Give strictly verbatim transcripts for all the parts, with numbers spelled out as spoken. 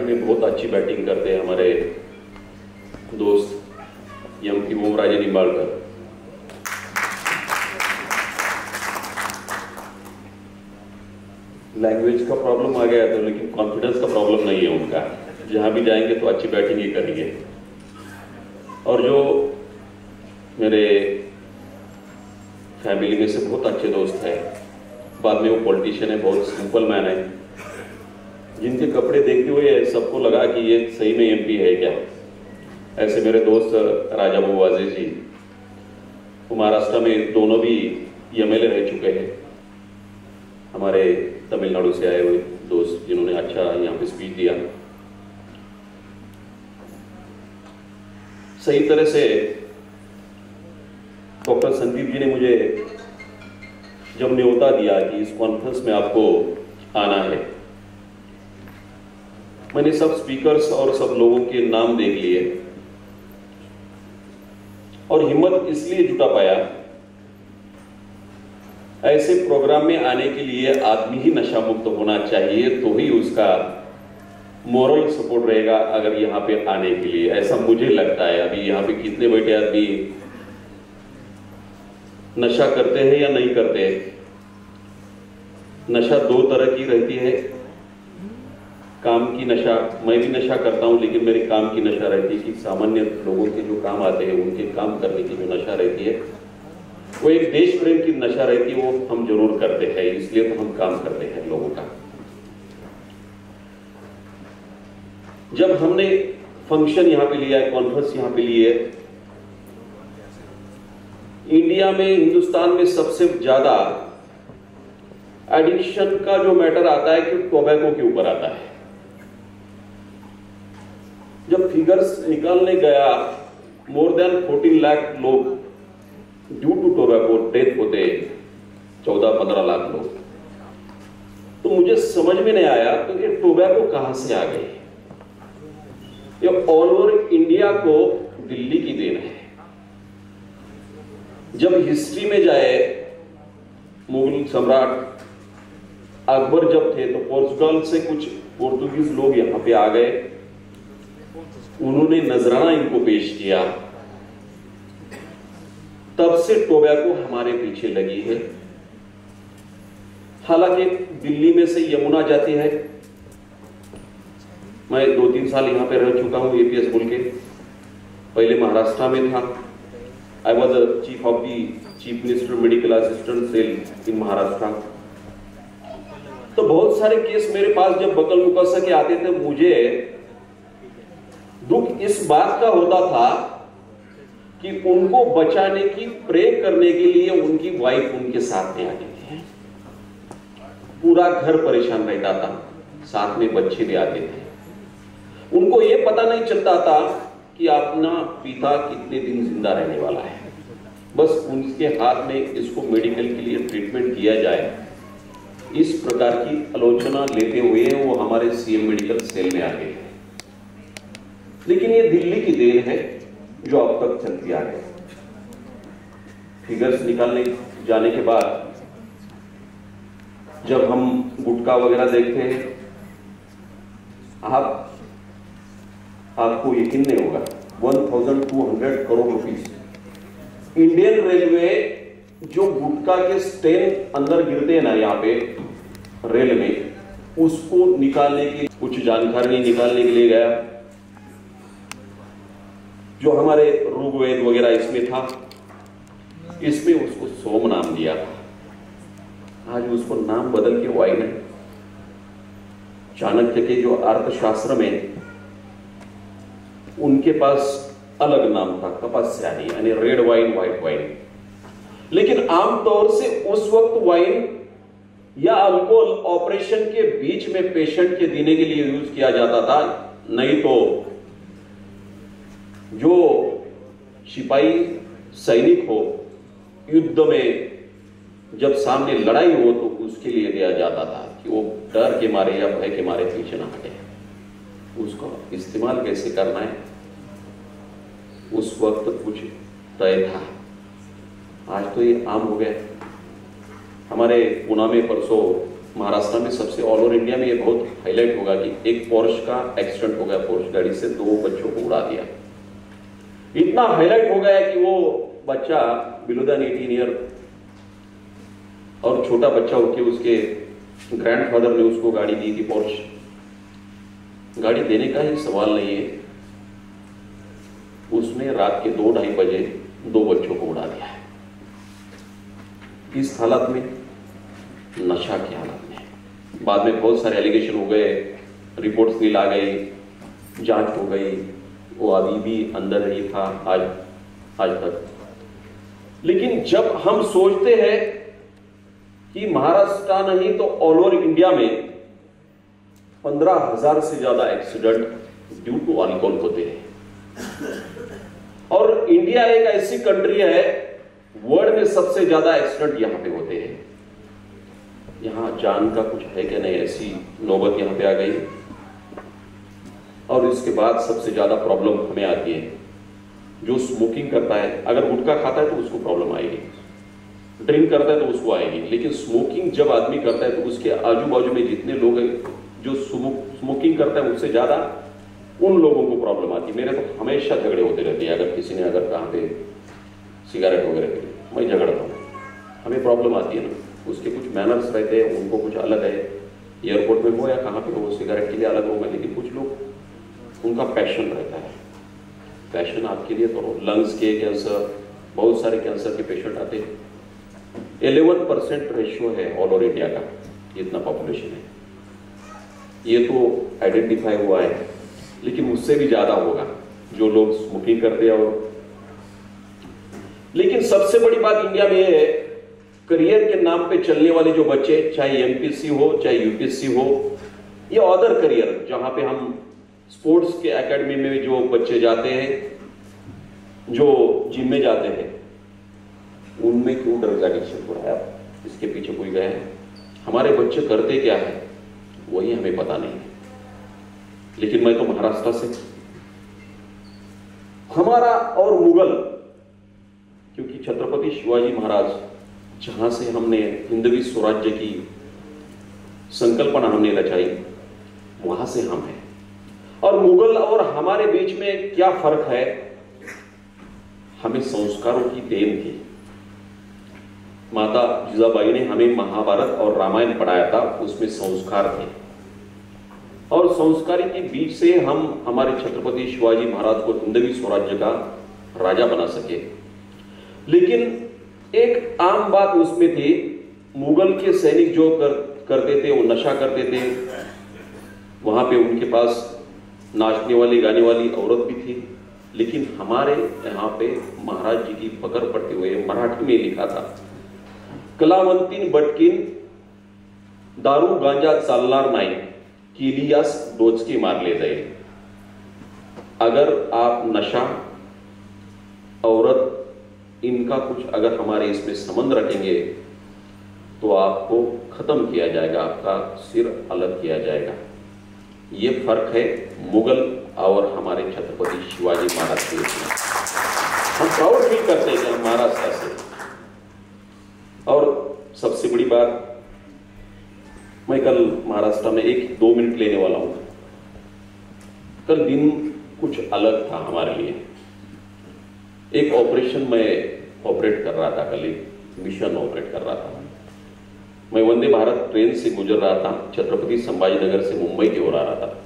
में बहुत अच्छी बैटिंग करते हैं हमारे दोस्त M P Omraje Nimbalkar. Language का प्रॉब्लम आ गया तो, लेकिन कॉन्फिडेंस का प्रॉब्लम नहीं है उनका, जहां भी जाएंगे तो अच्छी बैटिंग ही करेंगे। और जो मेरे फैमिली में से बहुत अच्छे दोस्त हैं, बाद में वो पॉलिटिशियन है, बहुत सिंपल मैन है, जिनके कपड़े देखते हुए सबको लगा कि ये सही में एमपी है क्या। ऐसे मेरे दोस्त राजा वाजे जी, वो महाराष्ट्र में दोनों भी एमएलए रह चुके हैं। हमारे तमिलनाडु से आए हुए दोस्त जिन्होंने अच्छा यहाँ पे स्पीच दिया। सही तरह से डॉक्टर संदीप जी ने मुझे जब न्योता दिया कि इस कॉन्फ्रेंस में आपको आना है, मैंने सब स्पीकर्स और सब लोगों के नाम देख लिए और हिम्मत इसलिए जुटा पाया, ऐसे प्रोग्राम में आने के लिए आदमी ही नशा मुक्त होना चाहिए, तो ही उसका मोरल सपोर्ट रहेगा अगर यहाँ पे आने के लिए, ऐसा मुझे लगता है। अभी यहाँ पे कितने बैठे आदमी नशा करते हैं या नहीं करते हैं? नशा दो तरह की रहती है, काम की नशा, मैं भी नशा करता हूं, लेकिन मेरी काम की नशा रहती है कि सामान्य लोगों के जो काम आते हैं उनके काम करने की जो नशा रहती है, वो एक देश प्रेम की नशा रहती है, वो हम जरूर करते हैं, इसलिए तो हम काम करते हैं लोगों का। जब हमने फंक्शन यहाँ पे लिया है, कॉन्फ्रेंस यहाँ पे ली है, इंडिया में, हिंदुस्तान में सबसे ज्यादा एडिक्शन का जो मैटर आता है कि टोबैको के ऊपर आता है। जब फिगर्स निकालने गया, मोर देन फोर्टीन लाख लोग ड्यू टू टोबैको डेथ होते, चौदह पंद्रह लाख लोग, तो मुझे समझ में नहीं आया तो ये टोबैको कहां से आ गई। ये ऑल ओवर इंडिया को दिल्ली की देन है। जब हिस्ट्री में जाए, मुगल सम्राट अकबर जब थे तो पोर्चुगल से कुछ पोर्तुगीज लोग यहां पे आ गए, उन्होंने नजराना इनको पेश किया, तब से टोबैको हमारे पीछे लगी है। हालांकि दिल्ली में से यमुना जाती है, मैं दो तीन साल यहां पे रह चुका हूं एपीएस बोल के, पहले महाराष्ट्र में था। I was chief of the chief minister medical assistant cell in Maharashtra. तो बहुत सारे केस मेरे पास जब बकल मुकस्सा के आते थे, मुझे दुख इस बात का होता था कि उनको बचाने की, प्रे करने के लिए उनकी वाइफ उनके साथ में आती थी, पूरा घर परेशान रहता था, साथ में बच्चे भी आते थे। उनको यह पता नहीं चलता था कि अपना पिता कितने दिन जिंदा रहने वाला है, बस उनके हाथ में इसको मेडिकल के लिए ट्रीटमेंट किया जाए, इस प्रकार की आलोचना लेते हुए वो हमारे सीएम मेडिकल सेल में आ गए। लेकिन ये दिल्ली की देन है जो अब तक चलती आ रही है। फिगर्स निकालने जाने के बाद जब हम गुटखा वगैरह देखते हैं, आप आपको यकीन नहीं होगा, बारह सौ करोड़ रुपीस इंडियन रेलवे जो गुटखा के स्टेन अंदर गिरते हैं ना यहाँ पे रेल में, उसको निकालने की, कुछ जानकारी निकालने के लिए गया, जो हमारे ऋग्वेद वगैरह इसमें था, इसमें उसको सोम नाम दिया था। आज उसको नाम बदल के वाइन है। चाणक्य के जो अर्थशास्त्र में उनके पास अलग नाम था, कपास्यानी, यानी रेड वाइन, व्हाइट वाइन। लेकिन आमतौर से उस वक्त वाइन या अल्कोहल ऑपरेशन के बीच में पेशेंट के देने के लिए यूज किया जाता था, नहीं तो जो सिपाही सैनिक हो, युद्ध में जब सामने लड़ाई हो तो उसके लिए दिया जाता था कि वो डर के मारे या भय के मारे पीछे ना हटे। उसको इस्तेमाल कैसे करना है उस वक्त कुछ तय था, आज तो ये आम हो गया। हमारे पुणे में परसों महाराष्ट्र में सबसे, ऑल ओवर इंडिया में ये बहुत हाईलाइट होगा कि एक पोर्श का एक्सीडेंट हो गया, पोर्श गाड़ी से दो बच्चों को उड़ा दिया। इतना हाईलाइट हो गया कि वो बच्चा बिलो देन एटीन ईयर और छोटा बच्चा होके उसके ग्रैंडफादर ने उसको गाड़ी दी थी, पोर्श गाड़ी देने का ही सवाल नहीं है, उसने रात के दो ढाई बजे दो बच्चों को उड़ा दिया है। इस हालत में, नशा की हालत में। बाद में बहुत सारे एलिगेशन हो गए, रिपोर्ट्स भी ला गई, जांच हो गई, वो अभी भी अंदर ही था आज आज तक। लेकिन जब हम सोचते हैं कि महाराष्ट्र नहीं तो ऑल ओवर इंडिया में पंद्रह हजार से ज्यादा एक्सीडेंट ड्यू टू अल्कोहल होते हैं, और इंडिया एक ऐसी कंट्री है वर्ल्ड में सबसे ज्यादा एक्सीडेंट यहां पे होते हैं। यहां जान का कुछ है क्या नहीं, ऐसी नौबत यहां पे आ गई। और इसके बाद सबसे ज्यादा प्रॉब्लम हमें आती है, जो स्मोकिंग करता है, अगर गुटखा खाता है तो उसको प्रॉब्लम आएगी, ड्रिंक करता है तो उसको आएगी, लेकिन स्मोकिंग जब आदमी करता है तो उसके आजू बाजू में जितने लोग हैं जो स्मोकिंग करता है उससे ज्यादा उन लोगों को प्रॉब्लम आती है। मेरे तो हमेशा झगड़े होते रहते हैं, अगर किसी ने अगर कहाँ पे सिगरेट वगैरह पी, मैं झगड़ता हूँ, हमें प्रॉब्लम आती है ना। उसके कुछ मैनर्स रहते हैं, उनको कुछ अलग है, एयरपोर्ट में हो या कहाँ पे हो, सिगरेट के लिए अलग होगा, लेकिन कुछ लोग उनका पैशन रहता है। पैशन आपके लिए तो लंग्स के कैंसर, बहुत सारे कैंसर के पेशेंट आते हैं। इलेवन परसेंट रेशियो है ऑल ओवर इंडिया का, इतना पॉपुलेशन है, ये तो आइडेंटिफाई हुआ है, लेकिन उससे भी ज्यादा होगा जो लोग स्मोकिंग करते हैं। और लेकिन सबसे बड़ी बात इंडिया में है, करियर के नाम पे चलने वाले जो बच्चे, चाहे एमपीएससी हो चाहे यूपीएससी हो या अदर करियर, जहां पे हम स्पोर्ट्स के एकेडमी में जो बच्चे जाते हैं, जो जिम में जाते हैं, उनमें क्यों ड्रग्स एडिक्शन हो रहा है? अब इसके पीछे कोई गया है? हमारे बच्चे करते क्या है वही हमें पता नहीं है। लेकिन मैं तो महाराष्ट्र से, हमारा और मुगल, क्योंकि छत्रपति शिवाजी महाराज जहां से हमने हिंदवी स्वराज्य की संकल्पना हमने रचाई, वहां से हम हैं। और मुगल और हमारे बीच में क्या फर्क है? हमें संस्कारों की देन थी। माता जिजाबाई ने हमें महाभारत और रामायण पढ़ाया था, उसमें संस्कार थे, और संस्कारी के बीच से हम हमारे छत्रपति शिवाजी महाराज को हिंदवी स्वराज्य का राजा बना सके। लेकिन एक आम बात उसमें थी, मुगल के सैनिक जो कर, करते थे वो नशा करते थे, वहां पे उनके पास नाचने वाली गाने वाली औरत भी थी। लेकिन हमारे यहाँ पे महाराज जी की पकड़ पड़ते हुए मराठी में लिखा था, कलावंतीन बटकीन दारू गांजा चालणार नाही, किलियास डोचके मारले जाए। अगर आप नशा, औरत, इनका कुछ अगर हमारे इसमें संबंध रखेंगे तो आपको खत्म किया जाएगा, आपका सिर अलग किया जाएगा। ये फर्क है मुगल और हमारे छत्रपति शिवाजी महाराज के बीच। हम प्राउड फील करते हैं कि हम महाराष्ट्र से। और सबसे बड़ी बात, मैं कल महाराष्ट्र में एक दो मिनट लेने वाला हूं। कल दिन कुछ अलग था हमारे लिए। एक ऑपरेशन में ऑपरेट कर रहा था, कल एक मिशन ऑपरेट कर रहा था। मैं वंदे भारत ट्रेन से गुजर रहा था, छत्रपति संभाजीनगर से मुंबई की ओर आ रहा था,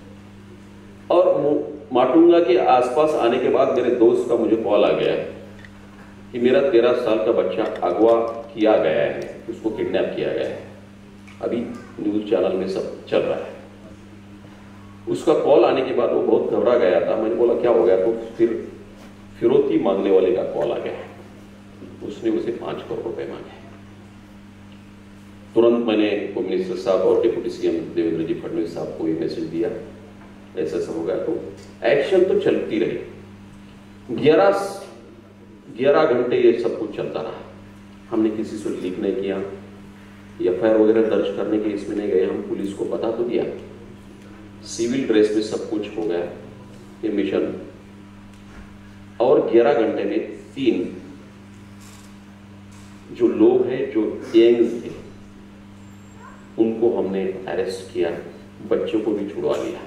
और माटुंगा के आसपास आने के बाद मेरे दोस्त का मुझे कॉल आ गया कि मेरा तेरह साल का बच्चा अगवा किया गया है, उसको किडनैप किया गया है। अभी न्यूज चैनल में सब चल रहा है। उसका कॉल आने के बाद वो बहुत घबरा गया था। मैंने बोला क्या हो गया? तो फिर फिरौती मांगने वाले का कॉल आ गया, उसने उसे पांच करोड़ रुपए मांगे। तुरंत मैंने होम मिनिस्टर साहब और डिप्टी सीएम देवेंद्र जी फडणवीस साहब को ये मैसेज दिया, ऐसा सब हो गया। तो एक्शन तो चलती रही, ग्यारह ग्यारह घंटे ये सब कुछ चलता रहा। हमने किसी से लीक नहीं किया, एफ आई आर वगैरह दर्ज करने के इसमें नहीं गए, हम पुलिस को बता तो दिया, सिविल ड्रेस में सब कुछ हो गया ये मिशन। और ग्यारह घंटे में तीन जो लोग हैं जो गैंग्स थे, उनको हमने अरेस्ट किया, बच्चों को भी छुड़वा लिया।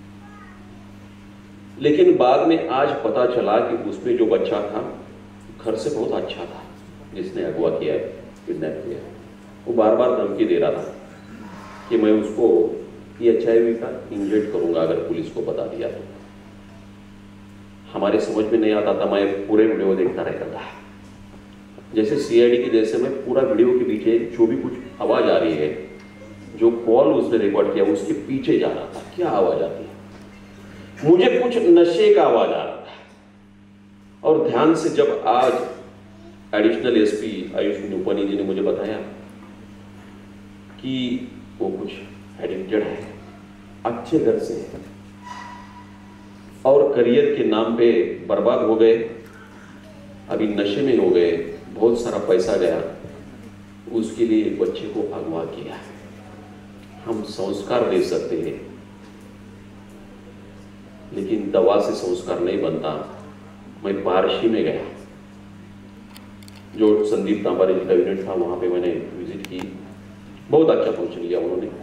लेकिन बाद में आज पता चला कि उसमें जो बच्चा था घर से बहुत अच्छा था, जिसने अगवा किया है, किडनैप किया, वो बार बार धमकी दे रहा था कि मैं उसको ये एच आई वी का इंजेक्ट करूंगा अगर पुलिस को बता दिया तो। हमारे समझ में नहीं आता था, मैं पूरे वीडियो देखता रहता था। जैसे सी आई डी की जैसे मैं पूरा वीडियो के पीछे जो भी कुछ आवाज आ रही है, जो कॉल उसने रिकॉर्ड किया उसके पीछे जा रहा था, क्या आवाज आती है, मुझे कुछ नशे का आवाज आ रहा था। और ध्यान से जब आज additional S P Ayush Nupni ji ने मुझे बताया कि वो कुछ एडिक्टेड है, अच्छे घर से है और करियर के नाम पे बर्बाद हो गए, अभी नशे में हो गए, बहुत सारा पैसा गया, उसके लिए बच्चे को अगवा किया। हम संस्कार दे सकते हैं लेकिन दवा से संस्कार नहीं बनता। मैं बारशी में गया, जो संदीप तांबारे जी का यूनिट था, वहां पे मैंने विजिट की, बहुत अच्छा फंक्शन लिया उन्होंने।